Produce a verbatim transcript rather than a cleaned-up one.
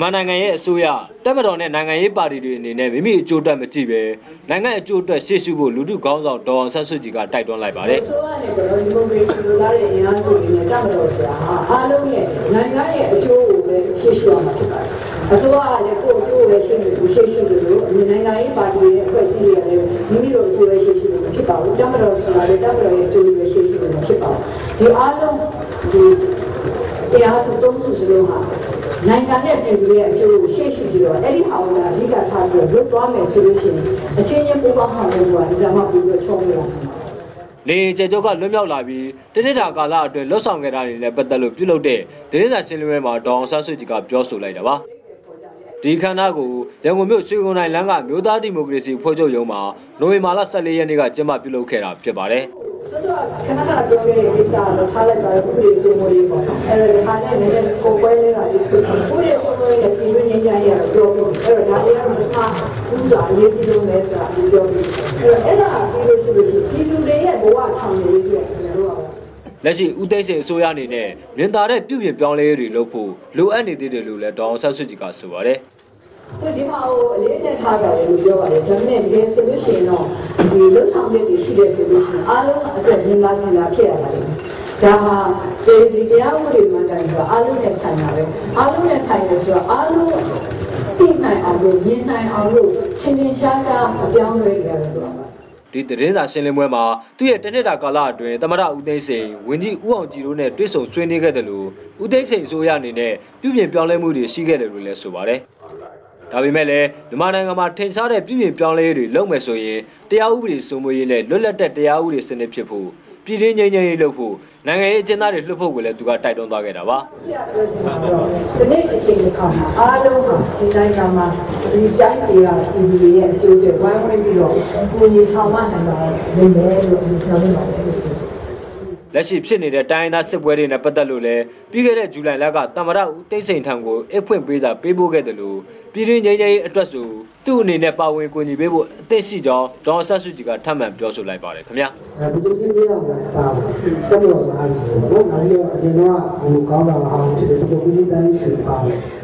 မြန်မာနိုင်ငံရဲ့အစိုးရတပ်မတော်နဲ့နိုင်ငံရေးပါတီတွေအနေနဲ့မိမိအကျိုးအတွက်မကြည့်ပဲနိုင်ငံအကျိုးအတွက်ရှေ့ရှုဖို့လူထုခေါင်းဆောင်ဒေါ်အောင်ဆန်းစုကြည်ကတိုက်တွန်းလိုက်ပါတယ်။ဆိုတော့လည်းဒီမိုကရေစီလိုလားတဲ့အင်အားစုတွေနဲ့တပ်မတော်ဆိုတာဟာအားလုံးရဲ့နိုင်ငံရဲ့အကျိုးကိုပဲရှေ့ရှုရမှာဖြစ်ပါတယ်။အစိုးရကလည်းကိုယ့်အကျိုးကိုပဲရှေ့ရှုရှေ့ရှုတယ်လို့နိုင်ငံရေးပါတီတွေနဲ့အဖွဲ့အစည်းတွေလည်းမိမိတို့အကျိုးပဲရှေ့ရှုလို့ဖြစ်ပါဘူး။တပ်မတော်ဆိုတာလည်းတပ်မတော်ရဲ့အကျိုးကိုပဲရှေ့ရှုလို့ဖြစ်ပါဘူး။ဒီအားလုံးဒီတရားစုသုံးစုစလုံးဟာနိုင်ငံနဲ့ပြည်သူရဲ့အကျိုးကိုရှေ့ရှုပြီးတော့အဲ့ဒီဟာကိုအဓိကထားပြီးလွတ်သွားမယ်ဆိုလို့ရှိရင်အချင်းချင်းပူးပေါင်းဆောင်ရွက်မှုကဒီကမှပြီးတော့ချုံးရတာ။လေကျေကျုပ်ကလွတ်မြောက်လာပြီးတနစ်တာကာလအတွင်းလွတ်ဆောင်ခဲ့တာတွေနဲ့ပတ်သက်လို့ပြုလုပ်တဲ့ဒေသဆိုင်ရှင်းလင်းပွဲမှာဒေါ်အောင်ဆန်းစုကြည်ကပြောဆိုလိုက်တာပါ။ဒီခန္ဓာကိုရန်ကုန်မြို့ရွှေကုန်းတိုင်းလမ်းကမြို့သားဒီမိုကရေစီဖွဲ့ချုပ်ရုံးမှာနိုဝင်ဘာလဆယ်လေးရက်နေ့ကကျင်းပပြုလုပ်ခဲ့တာဖြစ်ပါတယ်။ဆိုတော့ခဏခဏပြောခဲ့တဲ့ကိစ္စတော့ထားလိုက်ပါဘူးပြည်စုံရေးပေါ့နော်အဲ့ဒါဟာနဲ့လည်းကိုပွဲလေးတာဒီပြည်စုံရေးနဲ့ပြည်ရင်းချင်းကြရတော့ပြောပြီးအဲ့ဒါဒါလေးကတော့မှဥစားအရေးကြီးဆုံးပဲဆိုတာပြောပြီးအဲ့ဒါပြီးလို့ရှိလို့ရှိပြည်သူတွေရဲ့ဘဝချောင်လေးတွေကျွန်တော်တို့ကလက်ရှိဦးသိန်းစိန်အစိုးရအနေနဲ့မြင်သာတဲ့ပြုပြင်ပြောင်းလဲရေးတွေလုပ်ဖို့လိုအပ်နေသေးတယ်လို့လည်းဒေါ်အောင်ဆန်းစုကြည်ကဆိုပါတယ်ဒီမှာဟိုအလေးနဲ့ထားကြတယ်လို့ပြောပါတယ်ဒါပေမဲ့တကယ်ဆိုလို့ရှိရင်တော့ဒီလှုပ်ဆောင်တဲ့တွေရှိတဲ့ဆိုလို့ရှိရင်အားလုံးအတွက်ညီမကြီးလာဖြစ်ရတာလေဒါဟာဒီတရားဥပဒေမှန်တယ်ဆိုတော့အားလုံးနဲ့ဆိုင်တာပဲအားလုံးနဲ့ဆိုင်တယ်ဆိုတော့အားလုံးသိနိုင်အောင်လို့မြင်နိုင်အောင်လို့ချင်းချင်းရှားရှားအပြောင်းလဲရတယ်ဆိုတော့ဒီတရင်စာရှင်းလင်းပွဲမှာသူ့ရဲ့တနစ်တာကာလအတွင်းသမ္မတဦးသိန်းစိန်ဝန်ကြီးဦးအောင်ကြည်တို့နဲ့တွေ့ဆုံဆွေးနွေးခဲ့တယ်လို့ဦးသိန်းစိန်အစိုးရအနေနဲ့ပြုပြင်ပြောင်းလဲမှုတွေရှိခဲ့တယ်လို့လည်းဆိုပါတယ်ဒါပေမဲ့လည်းမြန်မာနိုင်ငံမှာထင်ရှားတဲ့ပြည်ပြင်ပြောင်းလဲရေးတွေလုပ်မယ်ဆိုရင်တရားဥပဒေစိုးမိုးရေးနဲ့လွတ်လပ်တဲ့တရားဥပဒေစနစ်ဖြစ်ဖို့ပြည်တွင်းငြိမ်းချမ်းရေးလုပ်ဖို့နိုင်ငံရေးအကျဉ်းသားတွေလွှတ်ဖို့ကိုလည်းသူကတိုက်တွန်းသွားခဲ့တာပါ။ဒီနေ့အချိန်အခါမှာအားလုံးဟာဒီနိုင်ငံမှာဒီဆိုင်တွေကပြည်သူတွေရဲ့အကျိုးတွေဝိုင်းဝန်းပြီးတော့ကိုကြီးဆောင်မနိုင်ပါဘူးလေလို့ပြောနေပါတယ်လက်ရှိဖြစ်နေတဲ့တိုင်းဒေသစစ်ပွဲတွေနဲ့ပတ်သက်လို့လည်းပြီးခဲ့တဲ့ဇူလိုင်လကတမ္မရဦးသိန်းစိန်ထံကိုအဖွင့်ပေးစာပေးပို့ခဲ့တယ်လို့ပြည်တွင်းငြိမ်းချမ်းရေးအတွက်ဆိုသူ့အနေနဲ့ပါဝင်ကူညီပေးဖို့အသင့်ရှိကြောင်းဒေါ်ဆန်းစုကြည်ကထပ်မံပြောဆိုလိုက်ပါတယ်ခင်ဗျာဒီလိုစီးပြီးတော့ပါတော့တော့အားဆိုတော့နောက်ပြီးတော့အရင်ကဟိုကောင်းတာအောင်ဖြစ်တယ်ဒီလိုပြည်တိုင်းရှိပါတယ်